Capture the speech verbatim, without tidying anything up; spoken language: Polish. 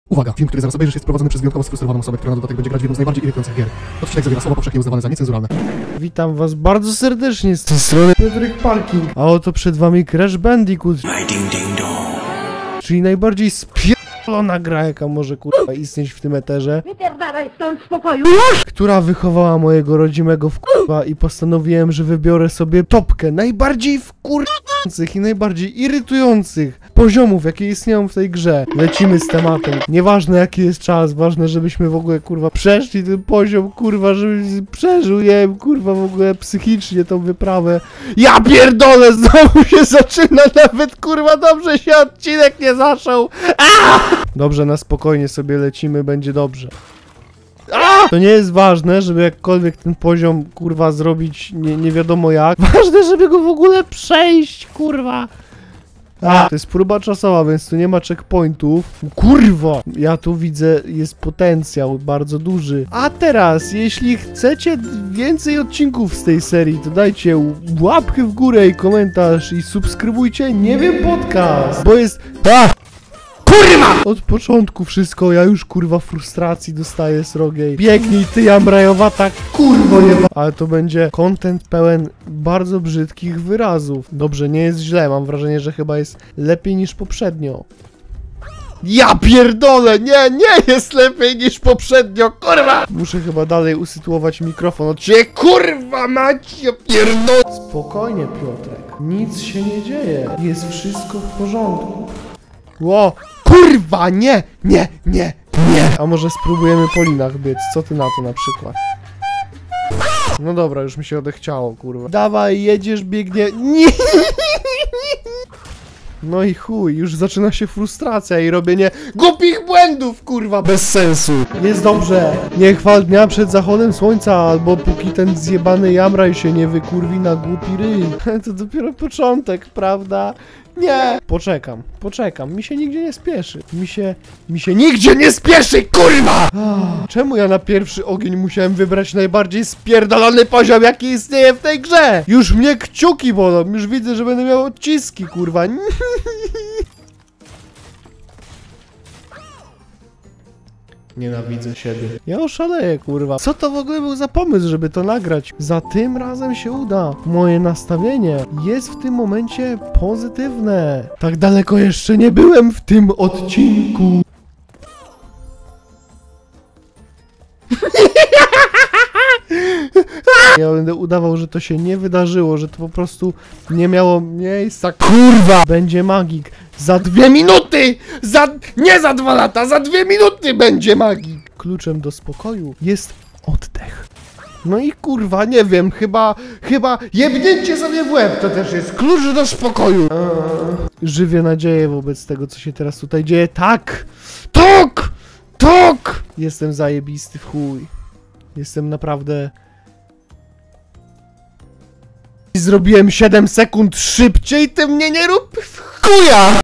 Uwaga! Film, który zaraz obejrzysz, jest prowadzony przez wyjątkowo sfrustrowaną osobę, która na dodatek będzie grać w jedną z najbardziej irytujących gier. Odcinek zawiera słowa powszechnie uznawane za niecenzuralne. Witam was bardzo serdecznie z tej strony Piotrek Parking. A oto przed wami Crash Bandicoot. Czyli najbardziej spierdolona gra, jaka może kurwa istnieć w tym eterze. Wypierdalaj stąd z pokoju! Która wychowała mojego rodzimego wkurwa i postanowiłem, że wybiorę sobie topkę najbardziej wkurwających i najbardziej irytujących poziomów, jakie istnieją w tej grze. Lecimy z tematem. Nieważne jaki jest czas, ważne żebyśmy w ogóle kurwa przeszli ten poziom, kurwa, żebyś przeżył, nie wiem, kurwa w ogóle psychicznie tą wyprawę. Ja pierdolę, znowu się zaczyna, nawet kurwa dobrze się odcinek nie zaczął. A! Dobrze, na spokojnie sobie lecimy, będzie dobrze. A! To nie jest ważne, żeby jakkolwiek ten poziom, kurwa, zrobić nie, nie wiadomo jak. Ważne, żeby go w ogóle przejść, kurwa. A! To jest próba czasowa, więc tu nie ma checkpointów. Kurwa! Ja tu widzę, jest potencjał bardzo duży. A teraz, jeśli chcecie więcej odcinków z tej serii, to dajcie łapkę w górę i komentarz i subskrybujcie Nie Wiem Podcast, bo jest... A! Kurwa! Od początku wszystko, ja już kurwa frustracji dostaję srogiej. Biegnij ty jamrajowata, kurwo nie. Ale to będzie content pełen bardzo brzydkich wyrazów. Dobrze, nie jest źle, mam wrażenie, że chyba jest lepiej niż poprzednio. Ja pierdolę, nie, nie jest lepiej niż poprzednio, kurwa! Muszę chyba dalej usytuować mikrofon od ciebie, kurwa mać, ja pierdolę! Spokojnie, Piotrek, nic się nie dzieje, jest wszystko w porządku. Ło, kurwa, nie, nie, nie, nie. A może spróbujemy po linach biec, co ty na to na przykład? No dobra, już mi się odechciało, kurwa. Dawaj, jedziesz, biegnie, nie. No i chuj, już zaczyna się frustracja i robienie głupich błędów, kurwa, bez sensu. Jest dobrze, nie chwal dnia przed zachodem słońca, albo póki ten zjebany jamraj się nie wykurwi na głupi ryj. To dopiero początek, prawda? Nie! Poczekam, poczekam, mi się nigdzie nie spieszy. Mi się, mi się nigdzie nie spieszy, kurwa! Czemu ja na pierwszy ogień musiałem wybrać najbardziej spierdolony poziom, jaki istnieje w tej grze? Już mnie kciuki bolą, już widzę, że będę miał odciski, kurwa. Nienawidzę siebie. Ja oszaleję, kurwa. Co to w ogóle był za pomysł, żeby to nagrać? Za tym razem się uda. Moje nastawienie jest w tym momencie pozytywne. Tak daleko jeszcze nie byłem w tym odcinku. Ja będę udawał, że to się nie wydarzyło, że to po prostu nie miało miejsca. Kurwa! Będzie magik. Za dwie minuty! Za... Nie za dwa lata, za dwie minuty będzie magik! Kluczem do spokoju jest oddech. No i kurwa, nie wiem, chyba... Chyba jebnięcie sobie w łeb to też jest klucz do spokoju. Eee. Żywię nadzieję wobec tego, co się teraz tutaj dzieje. Tak! Tak! Tak! Jestem zajebisty w chuj. Jestem naprawdę... Zrobiłem siedem sekund szybciej, ty mnie nie rób w chuja!